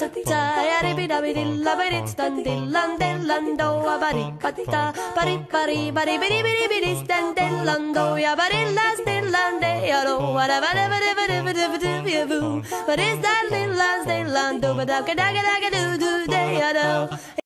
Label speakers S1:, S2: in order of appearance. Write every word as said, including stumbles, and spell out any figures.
S1: ta ya ri bi da bi dilla bi di stan dillan dillan do a bari patita bari bari bari bari bari bari stan dillan do ya bari las dillan de ya do wada wada wada wada wada wada ya boo. What is that dillan dillan do ba da ga da ga da ga do do de ya do.